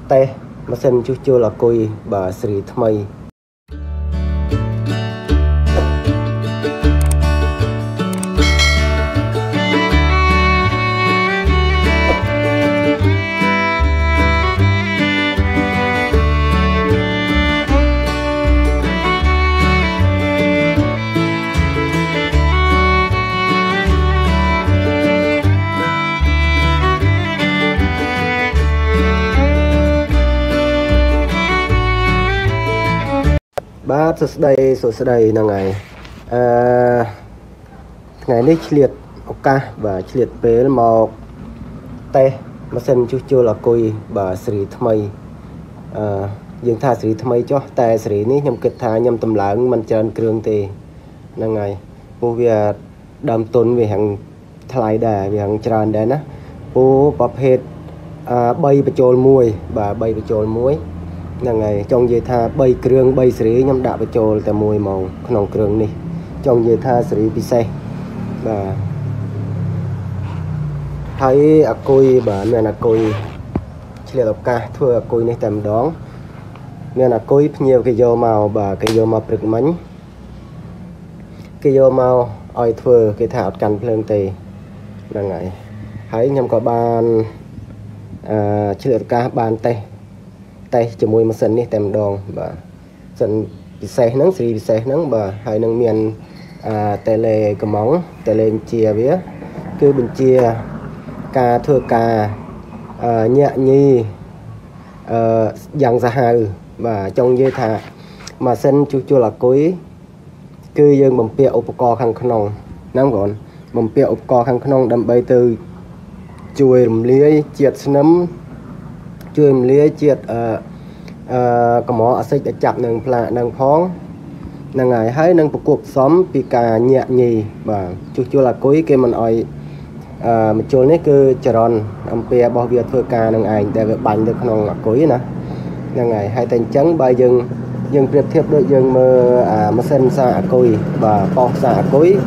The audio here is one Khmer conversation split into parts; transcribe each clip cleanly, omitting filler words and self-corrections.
teh mesin cuci lakui bà Sri Thmaiបាទសួស្តីថ្ងៃនេះឆ្លៀតឱកាសបាទឆ្លៀតពេលមកតេស្តម៉ាស៊ីនជួសជុលអាគុយបាទស៊េរីថ្មីយើងថាស៊េរីថ្មីចុះតែស៊េរីនេះខ្ញុំគិតថាខ្ញុំតម្លើងមិនច្រើនគ្រឿងទេហ្នឹងហើយព្រោះវាដើមទុនវាហាំងថ្លៃដែរវាហាំងច្រើនដែរណាព្រោះប្រភេទ3បញ្ចូល1បាទ3បញ្ចូល1ហ្នឹងហើយចង់និយាយថា3គ្រឿង3ស៊េរីខ្ញុំដាក់បញ្ចូលតែមួយហ្មងក្នុងគ្រឿងនេះចង់និយាយថាស៊េរីពិសេសបាទហើយអាគុយបាទមានអាគុយឆ្លៀតឱកាសធ្វើអាគុយនេះតែម្ដងមានអាគុយភ្ញៀវគេយកមកបាទគេយកមកព្រឹកមិញគេយកមកឲ្យធ្វើគេថាអត់កាន់ភ្លើងទេហ្នឹងហើយខ្ញុំក៏បានឆ្លៀតឱកាសបានតេស្តជាមួយម៉ាស៊ីននេះតែម្ដងបាទសិនពិសេសហ្នឹងស៊េរីពិសេសហ្នឹងបាទហើយនឹងមានតេឡេកំងតេឡេបញ្ជាវាគឺបញ្ជាការធ្វើការញាក់ញីយ៉ាងសាហាវបាទចង់និយាយថាម៉ាស៊ីនជួសជុលអាគុយគឺយើងបំពាក់ឧបករណ៍ខាងក្នុងហ្នឹងបងបំពាក់ឧបករណ៍ខាងក្នុងដើម្បីទៅជួយរំលាយជាតិស្នឹមជួយរំលាយជាតិកំអអាស៊ីតដែលចាប់នឹងផ្លាកនឹងផងហ្នឹងហើយនឹងប្រគប់ផ្សំពីការញាក់ញីបាទជួសជុលអាគុយគេមិនអោយបញ្ចូលនេះគឺចរន្តអំពីរបស់វាធ្វើការនឹងឯងដែលវាបាញ់ទៅក្នុងអាគុយណាហ្នឹងហើយតែអញ្ចឹងបើយើងប្រៀបធៀបដូចយើងមើលម៉ាស៊ីនសាអាគុយបាទបោះសាអាគុយ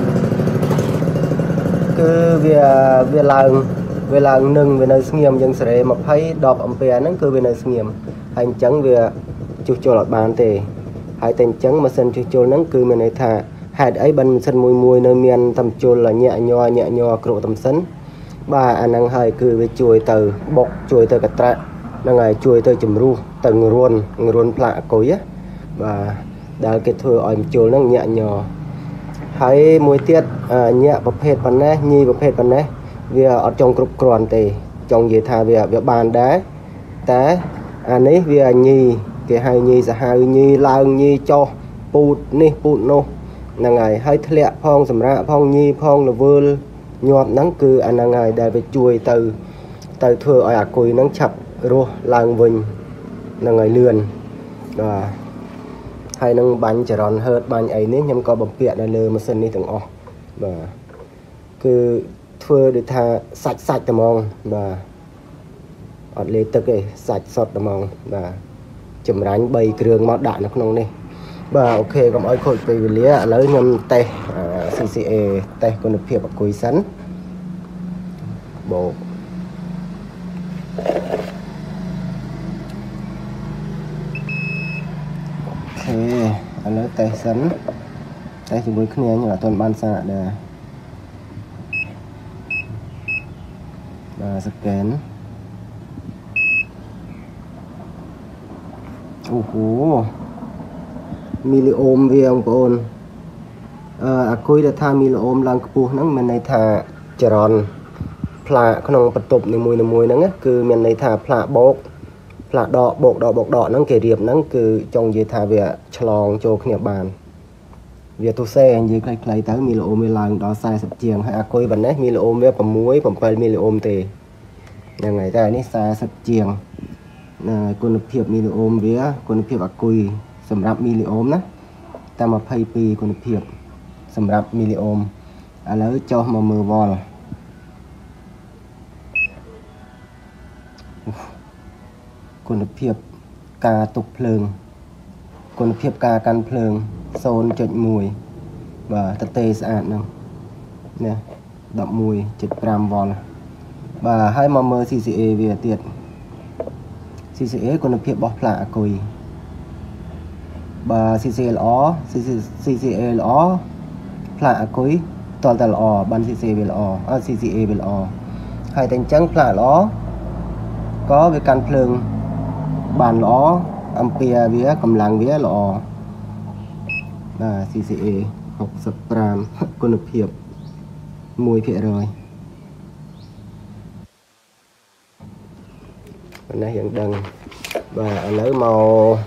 គឺវាឡើងនឹងវានៅស្ងៀមយើងសេរី20 10អំពែហ្នឹងគឺវានៅស្ងៀមហើយអញ្ចឹងវាជួសជុលអត់បានទេហើយតែអញ្ចឹងម៉ាស៊ីនជួសជុលហ្នឹងគឺមានន័យថាហេតុអីបើម៉ាស៊ីនមួយនៅមានតំជុលញាក់ញ័រគ្រោកតំសិនបាទអាហ្នឹងហើយគឺវាជួយទៅបុកជួយទៅកត្រាក់ហ្នឹងហើយជួយទៅជំរុះទៅងរួនផ្លាកអាគុយបាទដែលគេធ្វើឲ្យបញ្ចូលហ្នឹងញាក់ញ័រហើយមួយទៀតញាក់ប្រភេទប៉ុណ្ណេះញីប្រភេទប៉ុណ្ណេះវាអត់ចង់គ្រប់គ្រាន់ទេចង់និយាយថាវាបានដែរតែអានេះវាញីគេហៅញីសាហាវញីឡើងញីចុះពូតនេះពូតនោះហ្នឹងហើយធ្លាក់ផងសម្រាប់ផងញីផងរវើលញាប់ហ្នឹងគឺអាហ្នឹងហើយដែលវាជួយទៅធ្វើឲ្យអាគុយហ្នឹងឆាប់រស់ឡើងវិញហ្នឹងហើយលឿនបាទហើយនឹងបាញ់ចរន្តហឺតបាញ់អីនេះខ្ញុំក៏បំពាក់នៅលើម៉ាស៊ីននេះទាំងអស់បាទគឺធ្វើដូចថាសាច់តែហ្មងបាទអត់លាយទឹកទេសាច់សុទ្ធតែហ្មងបាទចម្រាញ់3គ្រឿងមកដាក់នៅក្នុងនេះបាទអូខេកុំឲ្យខូចពេលវេលាឥឡូវខ្ញុំតេស្ត CCA តេស្តគុណភាពអាគុយសិនបូកអូខេឥឡូវតេស្តសិនតេស្តជាមួយគ្នាខ្ញុំអត់ទាន់បានសាកដែរបាទស្កេនអូហូមីលីអូមវាបងប្អូនអាគុយដែលថាមីលីអូមឡើងខ្ពស់ហ្នឹងមានន័យថាចរន្តផ្លាកក្នុងបន្ទប់នីមួយហ្នឹងគឺមានន័យថាផ្លាកបោកផ្លាកដកបោកដកហ្នឹងគេរៀបហ្នឹងគឺចង់និយាយថាវាឆ្លងចូលគ្នាបានវាទុសេនិយាយខ្លីៗទៅមីលីអូមវាឡើងដល់40ជាងហើយអាគុយប៉ុណ្ណេះមីលីអូមវា6 7មីលីអូមទេហ្នឹងហើយតែនេះ40ជាងគុណភាពមីលីអូមវាគុណភាពអាគុយសម្រាប់មីលីអូមណាតែ22គុណភាពសម្រាប់មីលីអូមឥឡូវចុះមកមើលវ៉លគុណភាពការទុកភ្លើងគុណភាពការកាន់ភ្លើង 0.1 បាទតេស្អាតហ្នឹងណា 11.5 វ៉លបាទហើយមកមើល CCA វាទៀត CCA គុណភាពរបស់ផ្លាកអាគុយបើ CCA ល្អ CCA ល្អផ្លាកអាគុយតលតែល្អបាន CCA វាល្អCCA វាល្អហើយតែអញ្ចឹងផ្លាកល្អក៏វាកាន់ភ្លើងបានល្អអំពីវាកម្លាំងវាល្អបាទ CCA 65គុណភាព 1%ប៉ុណ្ណេះយើងដឹងបាទឥឡូវមក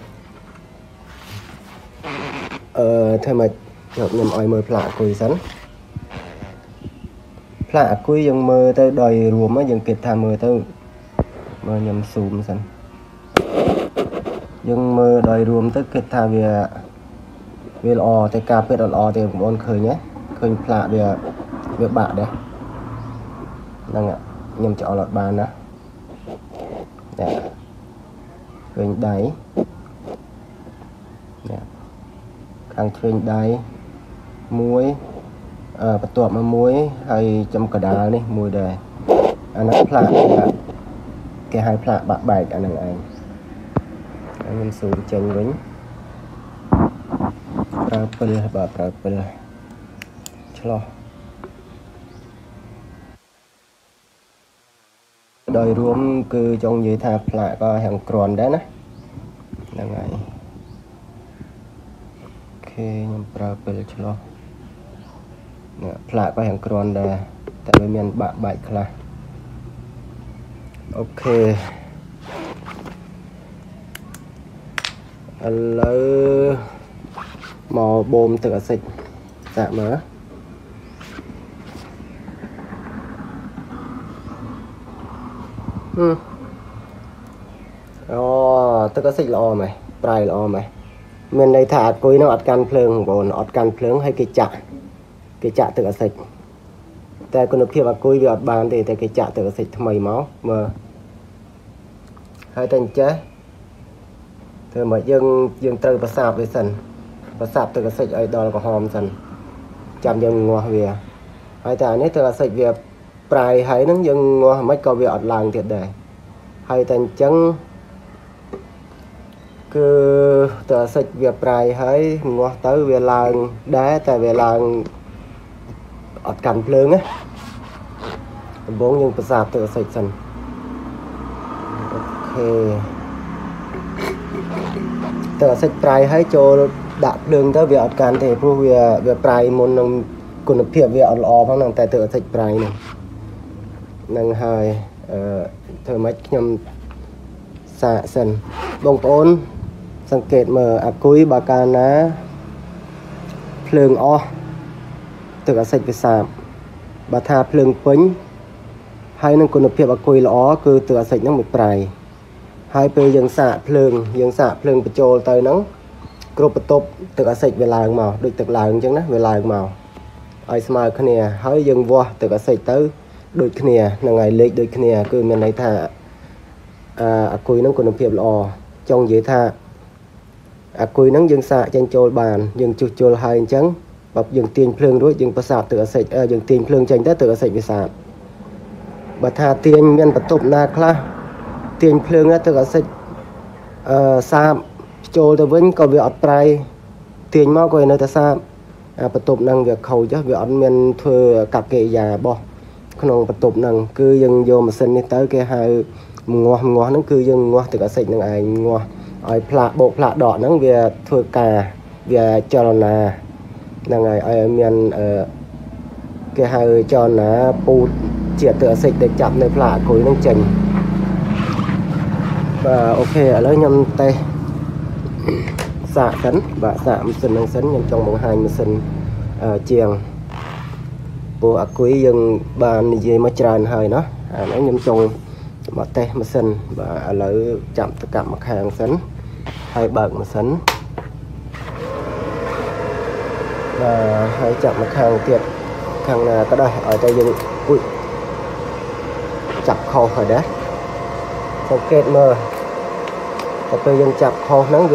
ធ្វើម៉េចខ្ញុំឲ្យមើលផ្លាកអាគុយសិនផ្លាកអាគុយយើងមើលទៅដោយរួមយើងគិតថាមើលទៅមើលខ្ញុំស៊ូមសិនយើងមើលដោយរួមទៅគិតថាវាល្អតែការពិតអត់ល្អទេបងប្អូនឃើញទេឃើញផ្លាកវាបាក់ដែរហ្នឹងខ្ញុំច្អល់អត់បានណាឃើញដៃខាងឆ្វេងដៃមួយបន្ទាប់មកមួយហើយចំកដាលនេះមួយដែរអាហ្នឹងផ្លាកគេហៅផ្លាកបាក់បែកអាហ្នឹងឯងខ្ញុំស៊ូមចេញវិញប្រើពិលបាទប្រើពិលឆ្លោះដោយរួមគឺចង់និយាយថាផ្លាកក៏ហាងក្រាន់ដែរណាហ្នឹងហើយអូខេខ្ញុំប្រើពិលឆ្លោះផ្លាកក៏ហាងក្រាន់ដែរតែវាមានបាក់បែកខ្លះអូខេឥឡូវមកបូមទឹកអាស៊ីតសាក់មើលទឹកអាស៊ីតល្អមែនប្រៃល្អមែនមានន័យថាអាគុយនឹងអត់កាន់ភ្លើងបងប្អូនអត់កាន់ភ្លើងហើយគេចាក់ទឹកអាស៊ីតតែគុណភាពអាគុយវាអត់បានទេតែគេចាក់ទឹកអាស៊ីតថ្មីមកមើលហើយតែអញ្ចេះធ្វើមកយើងត្រូវប្រសាបវាសិនប្រសាបទឹកអាស៊ីតឲ្យដល់ក្រហមសិនចាំយើងងាស់វាហើយតែអានេះទឹកអាស៊ីតវាប្រៃហើយនឹងយើងងាស់មិនក៏វាអត់ឡើងទៀតដែរហើយតែអញ្ចឹងគឺទឹកអាស៊ីតវាប្រៃហើយងាស់ទៅវាឡើងដែរតែវាឡើងអត់កាន់ភ្លើងណាដំបូងយើងប្រសាបទឹកអាស៊ីតសិនអូខេទឹកអាស៊ីតប្រៃហើយចូលដាក់ភ្លើងទៅវាអត់កាន់ទេព្រោះវាប្រៃមុននឹងគុណភាពវាអត់ល្អផងហ្នឹងតែទឹកអាស៊ីតប្រៃហ្នឹងហើយធ្វើម៉េចខ្ញុំសាកសិនបងប្អូនសង្កេតមើលអាគុយបើកាលណាភ្លើងអស់ទឹកអាស៊ីតវាសាបបើថាភ្លើងពេញហើយនឹងគុណភាពអាគុយល្អគឺទឹកអាស៊ីតហ្នឹងវាប្រៃហើយពេលយើងសាកភ្លើងបញ្ចូលទៅហ្នឹងគ្រប់បន្ទប់ទឹកអាស៊ីតវាឡើងមកដូចទឹកឡើងអញ្ចឹងណាវាឡើងមកឲ្យស្មើគ្នាហើយយើងវាស់ទឹកអាស៊ីតទៅដូចគ្នាហ្នឹងហើយលេខដូចគ្នាគឺមានន័យថាអាគុយហ្នឹងគុណភាពល្អចង់និយាយថាអាគុយហ្នឹងយើងសាកចេញចូលបានយើងជួសជុលហើយអញ្ចឹងបើយើងទាញភ្លើងរួចយើងប្រសាបទឹកអាស៊ីតយើងទាញភ្លើងចេញទៅទឹកអាស៊ីតវាសាបបើថាទាញមានបន្ទប់ណាខ្លះទាញភ្លើងទឹកអាស៊ីតសាបចូលទៅវិញក៏វាអត់ប្រៃទាញមកក៏នៅតែសាបបន្ទប់ហ្នឹងវាខូចវាអត់មានធ្វើកប្បកិរិយារបស់ក្នុងបន្ទប់ហ្នឹងគឺយើងយកម៉ាស៊ីននេះទៅគេហៅងាស់ហ្នឹងគឺយើងងាស់ទឹកអាស៊ីតហ្នឹងឯងងាស់ឲ្យផ្លាកបោកផ្លាកដកហ្នឹងវាធ្វើការវាចលនាហ្នឹងហើយឲ្យមានគេហៅចលនាពូតជាទឹកអាស៊ីតដែលចាប់នៅផ្លាកអាគុយហ្នឹងចេញបាទអូខេឥឡូវខ្ញុំតេស្តសាកសិនបាទសាកម៉ាស៊ីនហ្នឹងសិនខ្ញុំចង់បង្ហាញម៉ាស៊ីនជាងព្រោះអាគុយយើងបាននិយាយមកច្រើនហើយណាអានេះខ្ញុំចង់មកតេស្តម៉ាស៊ីនបាទឥឡូវចាប់ទៅកាប់មកខាងសិនហើយបើកម៉ាស៊ីនបាទហើយចាប់មកខាងទៀតខាងណាក៏ដោយឲ្យតែយើងចាប់ខុសហើយដែរសង្កេតមើលតែពេលយើងចាប់ខុសហ្នឹង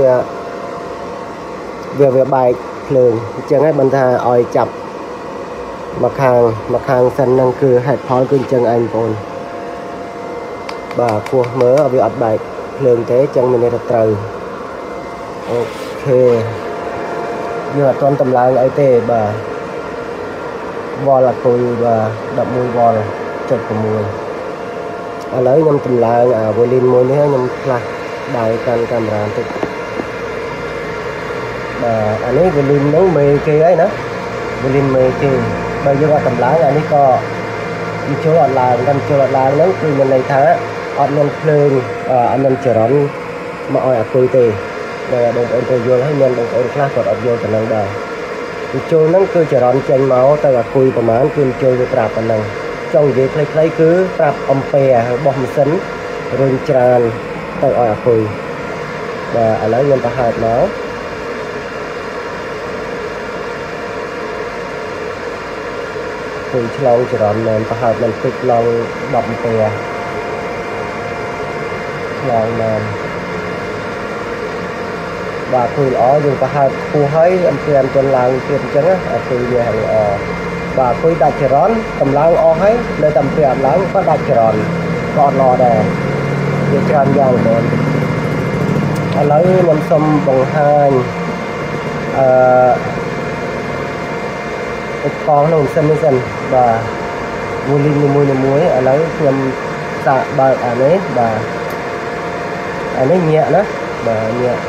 វាបែកភ្លើងអញ្ចឹងហើយមិនថាឲ្យចាប់មកខាងសិនហ្នឹងគឺហេតុផលគឺអញ្ចឹងឯងបងប្អូនបាទពោះមើលវាអត់បែកភ្លើងទេចឹងមានន័យថាត្រូវអូខេយើងអត់ទាន់តម្លើងអីទេបាទវ៉លអាគុយបាទ11វ៉លចុច6ឥឡូវខ្ញុំតម្លើងអាវ៉ូលីនមួយនេះខ្ញុំផ្លាស់ដៃកាន់កាមេរ៉ាបន្តិចបាទអានេះវ៉ូលីនហ្នឹងមេគេហើយណាវ៉ូលីនមេគេបើយើងអត់តម្លើងអានេះក៏វាចូលអត់ឡើងតែចូលអត់ឡើងហ្នឹងគឺមានន័យថាអត់មានភ្លើងអត់មានចរន្តមកឲ្យអាគុយទេដែលបងប្អូនទៅយល់ហើយមានបងប្អូនខ្លះគាត់អត់យល់ទៅនឹងដែរវាចូលហ្នឹងគឺចរន្តចេញមកទៅអាគុយប្រហែលគឺចូលវាប្រាប់ប៉ុណ្ណឹងចង់និយាយខ្លីៗគឺប្រាប់អំពែរបស់ម៉ាស៊ីនរុញច្រានទៅឲ្យអាគុយបាទឥឡូវខ្ញុំទៅហើបមកឆ្លងចរន្តមែនប្រហែលមិនតិចឡង10អំពែឆ្លងមែនបាទគឺល្អយើងប្រហែលខ្ពស់ហើយអំពែអញ្ចឹងឡើងទៀតអញ្ចឹងអាគឺវាហើយល្អបាទគឺដាច់ចរន្តតម្លើងអស់ហើយនៅតែអំពែអត់ឡើងក៏ដាច់ចរន្តក៏អត់ល្អដែរវាច្រើនយ៉ាងបងឥឡូវខ្ញុំសូមបង្ហាញឧបករណ៍ក្នុងម៉ាស៊ីននេះសិនបាទវ៉ូលីននីមួយឥឡូវខ្ញុំសាកបើកអានេះបាទអានេះញាក់ណាបាទញាក់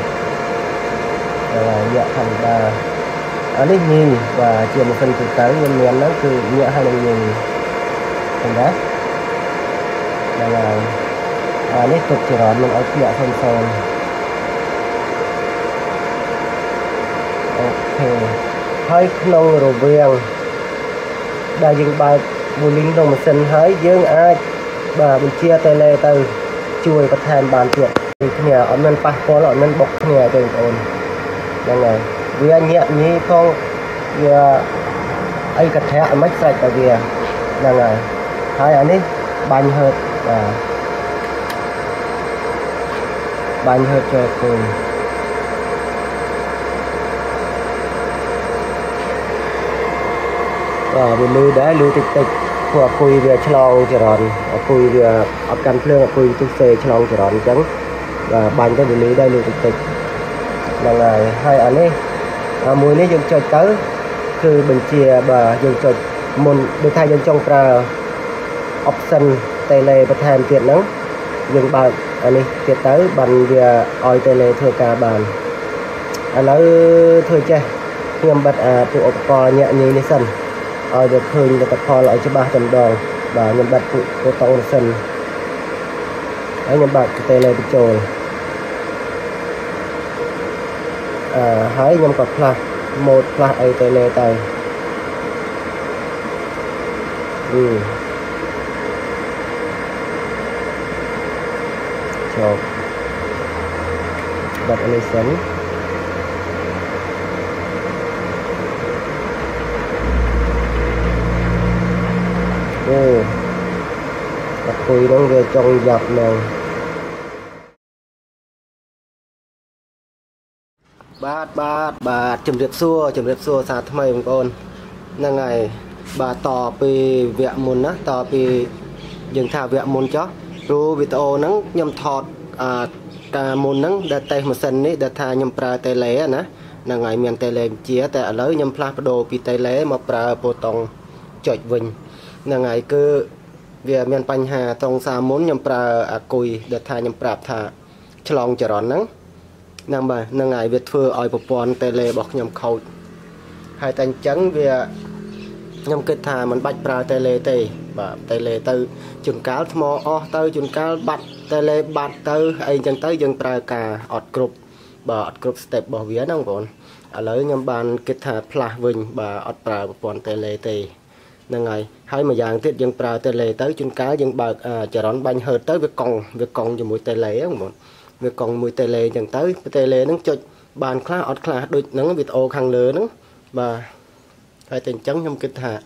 ធម្មតាអានេះញីបាទជាម៉ាស៊ីនទូទៅខ្ញុំមានហ្នឹងគឺញាក់ហើយនឹងញីឃើញទេហ្នឹងហើយអានេះទុកចរន្តមិនឲ្យធ្លាក់ផ្សេងអូខេហើយក្នុងរវាងដែលយើងបើកវ៉ូលីនក្នុងម៉ាស៊ីនហើយយើងអាចបាទបញ្ជាតេឡេទៅជួយបន្ថែមបានទៀតដូចគ្នាអត់មានប៉ះពាល់អត់មានបុកគ្នាទេបងប្អូនហ្នឹងហើយវាញាក់ញីផងវាអីកថាអីមិនស្រេចតែវាហ្នឹងហើយអានេះបាញ់ហឺតបាទបាញ់ហឺតចូលគូវាលឺដែរលឺតិចព្រោះអាគុយវាឆ្លងចរន្តអាគុយវាអត់កាន់ភ្លើងអាគុយទុះសេឆ្លងចរន្តអញ្ចឹងបាទបាញ់ទៅវាលឺដែរលឺតិចហ្នឹងហើយអានេះមួយនេះយើងចុចទៅគឺបញ្ជាបាទយើងចុចមុនដូចថាយើងចង់ប្រើ option tele បន្ថែមទៀតហ្នឹងយើងបើកអានេះទៀតទៅបានវាឲ្យ tele ធ្វើការបានឥឡូវធ្វើចេះខ្ញុំបិទពួកឧបករណ៍ញាក់ញីនេះសិនឲ្យវាឃើញលទ្ធផលឲ្យច្បាស់តែម្ដងបាទខ្ញុំបិទពួកប៊ូតុងនេះសិនហើយខ្ញុំបើក tele បញ្ចូលហើយខ្ញុំក៏ផ្លាស់ម៉ូដផ្លាស់អី tele ទៅចូលបិទនេះសិនអាគុយហ្នឹងវាចង់យ៉ាប់ហ្នឹងបាទជំរាបសួរសារថ្មីបងប្អូនហ្នឹងហើយបាទតពីវគ្គមុនណាតពីយើងថាវគ្គមុនចុះព្រោះវីដេអូហ្នឹងខ្ញុំថតការមុនហ្នឹងដែលតេស្តម៉ាស៊ីននេះដែលថាខ្ញុំប្រើតេឡេណាហ្នឹងហើយមានតេឡេបញ្ជាតែឥឡូវខ្ញុំផ្លាស់ប្ដូរពីតេឡេមកប្រើប៊ូតុងចុចវិញហ្នឹងហើយគឺវាមានបញ្ហាត្រង់សារមុនខ្ញុំប្រើអាគុយដែលថាខ្ញុំប្រាប់ថាឆ្លងចរន្តហ្នឹងបាទហ្នឹងហើយវាធ្វើឲ្យប្រព័ន្ធតេឡេរបស់ខ្ញុំខូចហើយតែអញ្ចឹងវាខ្ញុំគិតថាមិនបាច់ប្រើតេឡេទេបាទតេឡេទៅជួនកាលថ្មអស់ទៅជួនកាលបាត់តេឡេបាត់ទៅអីអញ្ចឹងទៅយើងប្រើការអត់គ្រប់បាទអត់គ្រប់ step របស់វាហ្នឹងបងឥឡូវខ្ញុំបានគិតថាផ្លាស់វិញបាទអត់ប្រើប្រព័ន្ធតេឡេទេហ្នឹងហើយម្យ៉ាងទៀតយើងប្រើតេឡេទៅជួនកាលយើងបើកចរន្តបាញ់ហឺតទៅវាកង់ជាមួយតេឡេហ្នឹងបងវាកង់មួយតេឡេអញ្ចឹងទៅតេឡេហ្នឹងចុចបានខ្លះអត់ខ្លះដូចហ្នឹងវីដេអូខាងលើហ្នឹងបាទហើយតែអញ្ចឹងខ្ញុំគិតថា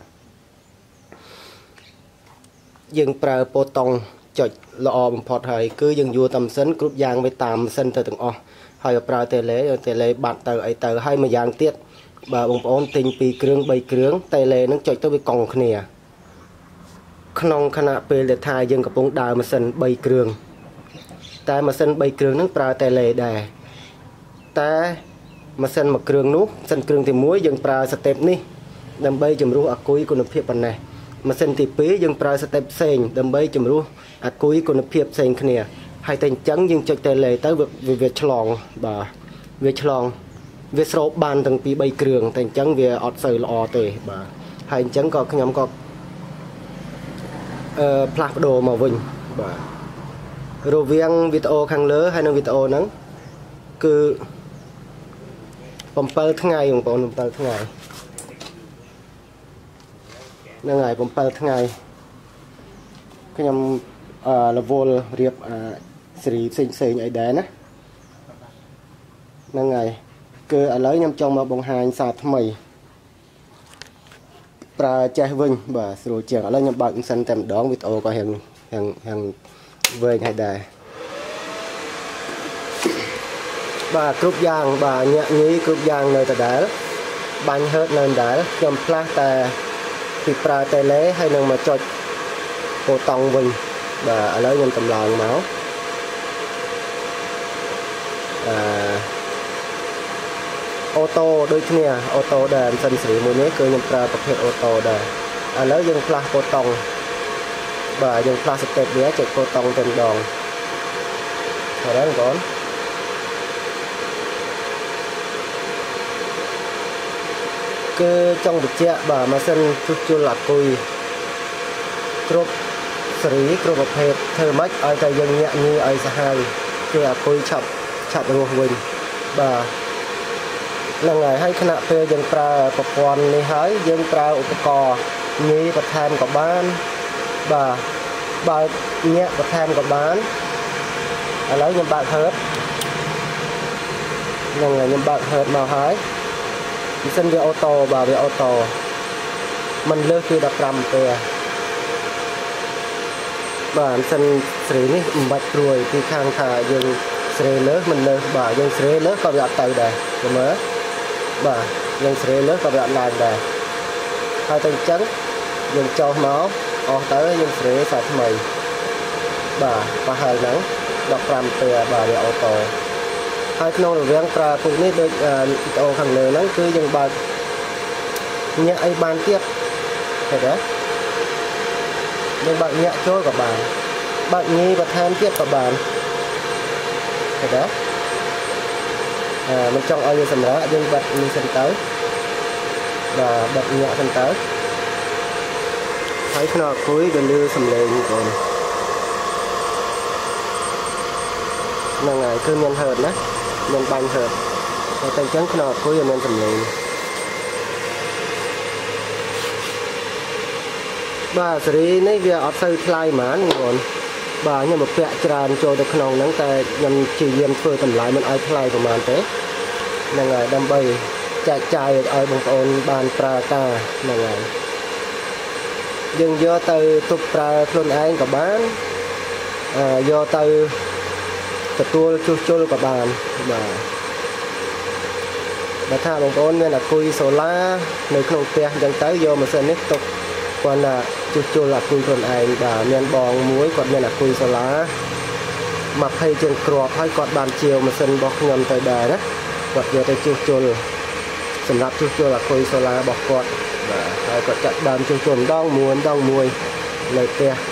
យើងប្រើប៊ូតុងចុចល្អបំផុតហើយគឺយើងយួរតាមម៉ាស៊ីនគ្រប់យ៉ាងវាតាមម៉ាស៊ីនទៅទាំងអស់ហើយប្រើតេឡេបាត់ទៅអីទៅហើយម្យ៉ាងទៀតបាទបងប្អូនទិញ2គ្រឿង3គ្រឿងតេឡេហ្នឹងចុចទៅវាកង់គ្នាក្នុងខណៈពេលដែលថាយើងកំពុងដើរម៉ាស៊ីន3គ្រឿងแต่มาเส้นใบเครื่องนั้นปลาแต่เลยได้แต่มาเส้นมาเครื่องนู้เส้นเครื่องที่มุ้ยยังปลาสเต็ปนี่ดำใบจำรู้อากุยคุณภาพปันไหนมาเส้นที่ปียังปลาสเต็ปเซงดำใบจำรู้อากุยคุณภาพเซงขเนี่ยให้แต่จังยังจะแต่เลยแต่เวทฉลองบ่าเวทฉลองเวทโรบานตั้งปีใบเครื่องแต่จังเวอดเซอร์ลอเตะบ่าให้จังก็ขยำก็พลาดโดมาวิ่งบ่าโรเวียงวิดีโอข้างเลือให้ในวิดีโอนั้นคือผมเปิดทั้งไงผมเปิดทั้งไงนั่งไงผมเปิดทั้งไงขยำละโวลเรียบสีเสียงไอเดนนะนั่งไงคืออะไรยำจองมาบงหายสาดทำไมปลาใจวิ่งบ่าสโลเจียงอะไรยำบางสันเต็มดองวิดีโอก็เห็นวิ่งให้ได้บ่ากรุบยางบ่าเนี่ยนี้กรุบยางในแต่ได้บันเฮิร์ตในได้ยำพลาแต่ติดปลาแต่เละให้นางมาจดโปตองวิ่งบ่าอะไรยำตำลางเมาส์โอโต้โดยเนี่ยโอโต้เดินสันสีมือนี้คือยำปลาประเภทโอโต้ได้แล้วยังปลาโปตองบ่ายังปลาสเต็ปเนี้ยเจ็ดโปตองเต็มดองเอาแล้วก่อนคือจงบุเจาบ่ามาเส้นชุดจุลกุยกรุบสีกรุบประเภทเธอมัดไอแต่ยังเนี้ยมีไอสหายคือกุยฉับรัววิ่งบ่านั่งไงให้ขณะเพย์ยังปลาประกอบในหายยังปลาอุปกรณ์นี้ประทานกับบ้านบ่าเนี้ยประทานกับบ้านแล้วยังบาดเฮิร์ตนั่งไงยังบาดเฮิร์ตมาหายเส้นเรือออโต้บ่าเรือออโต้มันเลือกคือดับรำเตะบ่าเส้นสีนี่บัดรวยที่ข้างขายังเสรเลิกมันเลิกบ่ายังเสรเลิกก็แบบไตได้เสมอบ่ายังเสรเลิกก็แบบลายได้hai tay trắngยังcho máuออกtớiยังเสรสาทำไมบ่าvà hai nắng đọc làmเตะบ่าเรือออโต้haiขนมเรียงปลาพวกนี้โดยโอขังเลยนั่นคือยังบางเนี่ยไอ้บางเทียบเห็นไหมยังบางเนี่ยโจ้กับบางนี้บางแทนเทียบกับบางเห็นไหมมันtrongเอาอยู่สำรับยังบางมีสันเต๋อvà bật nhẹสันเต๋อthấyขนาดcuối gần như sầm lề như vậy là ngày cứ nhân hờn đó nhân banh hờn tay trắngขนาดcuối nhân sầm lề bà xử này việc ở xây lại mà ngon bà nhưng mà vẽ tràn cho được khâu nắng tay nhằm chỉ riêng phơi tầm lại mình ai lại của màn thế là ngày đâm bay chạy ở bông ôn bàn pra ta là ngày dừng do từ tục pra luôn anh cả bán do từ từ tua chua cả bàn mà tha bông ôn nên là cùi sổ lá nơi không te dần tới do mà sơn nít tục còn là chua là cùi thuần anh và men bòn muối còn men là cùi sổ lá mặc hay trên cọp hay còn bàn chiều mà sơn bọc nhầm tới đài đó quạt giờ tới chuaสำหรับชุดๆละคุยโซลาบอกกดแล้วก็จัดดำชุดๆต้องมวยเลยเตะ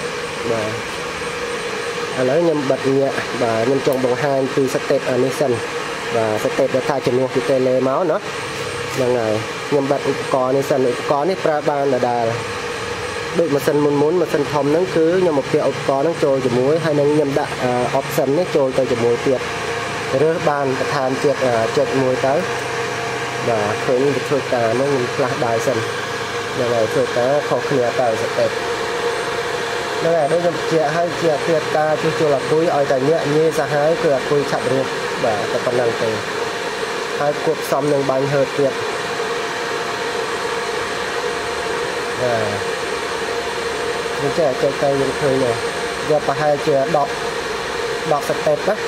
แล้วยังบัดเนี่ยยังจงบงฮานคือสเต็ปอันนี้สั้นสเต็ปจะท่าจมูกคือเตะเลยเมาส์เนาะยังไงยังบัดอุปกรณ์นี่สั้นอุปกรณ์นี่ปลาบานได้ด้วยมาสั้นมุนมาสั้นทอมนั่นคือยังmột cáiอุปกรณ์นั่งโจจมูกให้นั่งยังได้ออปชั่นนี่โจไปจมูกเปียกเรือบานประธานเจ็ดจมูกtới và khởi những việc ta nó là đại sân là ngày thôi ta khó khăn tại sẽ đẹp nó là đây là chia hai chia tiệt ta cho là cuối ở tại nhẹ như ra hai cửa cuối chặt luôn và tập phần năng từ hai cuộc xongនឹងបាញ់ហើទៀតយើងចេះទៅយើងឃើញយកប្រហែលជា10ស្តេពណា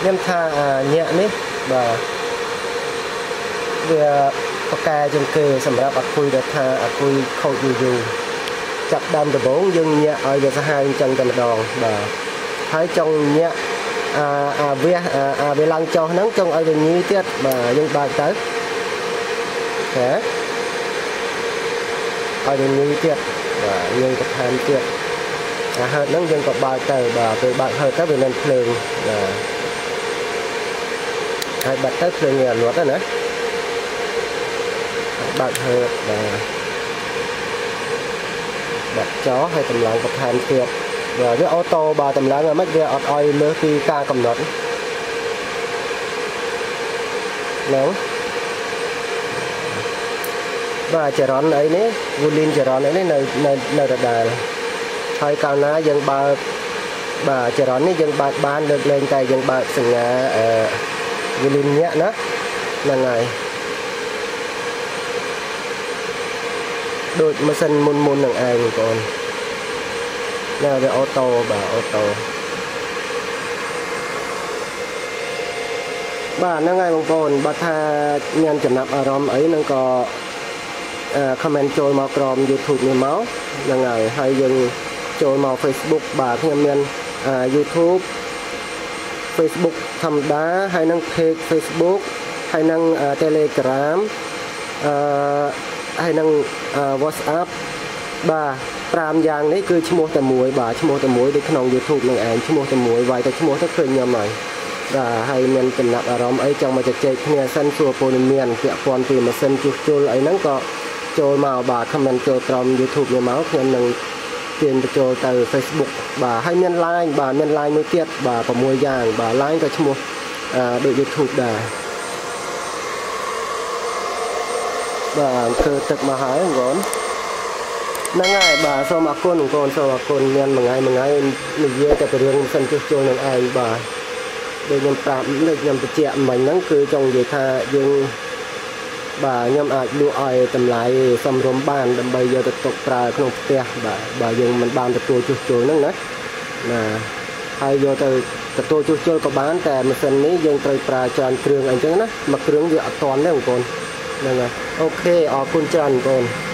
nhưng tha nhẹ ní và về cái trong kề sầm rạp ác quy được tha ác quy khâu dù chặt đâm từ bốn dân nhẹ ở giờ hai chân cầm đòn và thấy trong nhẹ về lăng cho nắng trong ở gần như tiết và dân bài tới thế ở gần như tiết và như tập tham tiết hơi nắng dân có bài tới và từ bạn hơi các bên lên phường là hai bật tới phường nhà luật đó nữa bạn hơi và bật chó hay tầm lặng tập tham tiết và cái ô tô bà tầm lặng là mất về ọt oi lơ khi ca cầm nốt nóng và chả rón ấy nè vui lên chả rón ấy nè nơi đặt đà thôi cao ná dân bà chả rón ấy dân bà ban được lên tay dân bà sừng vui lên nhẹ nó là ngày đôi mà sân môn đằng ai còn nào về ô tô bà ô tô bà nó ngay bằng con bà tha nhân chấm nạp ở rom ấy nó có comment trôi màu crom YouTube như máu là ngày hay dừng trôi màu Facebook bà thêm nhân YouTube Facebook thầm đá hay năng page Facebook hay năng Telegram hay năng WhatsApp bà pram giang đấy cứ chmua tầm muối bà chmua tầm muối để khung YouTube này anh chmua tầm muối vài ta chmua thất khơi nhầm này và hay mình chấm nạp ở rom ấy trong mà chạy nhà sân chùa Polymian kẹo con tìm mà sân chùa ấy nó có trôi màu bà comment trôi trong YouTube như máu thêm nâng tiền trôi từ Facebook bà hay miền like bà miền like mới tiết bà có mua giang bà like cho chmua đội YouTube đà và cơ thực mà hái gón năng ngày bà so mà con nhân mà ngày mình về tại trường sân chùa này ai bà để nhầm tạm được nhầm chẹm mình nắng cứ trong về tha nhưng bà nhầm đua ai tầm lại xâm rôm bàn đầm bây giờ tục trà không te bà dùng mình bàn từ chùa nắng đấy là hay vô từ chùa có bánแต่mình sânนี้ยังtừ trà tràn trường anh chứ nó mặc trường gì toàn đấy con nên là ok ở con tràn con